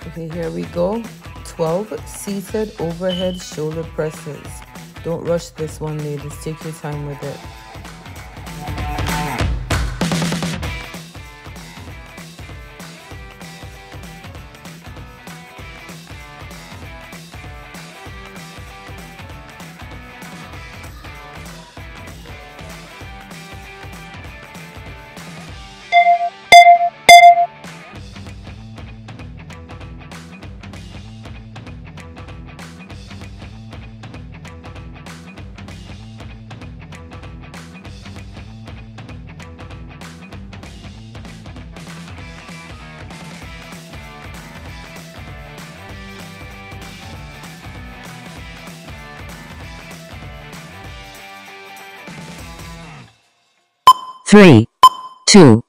Okay, here we go. 12 seated overhead shoulder presses. Don't rush this one, ladies. Take your time with it. Three, two,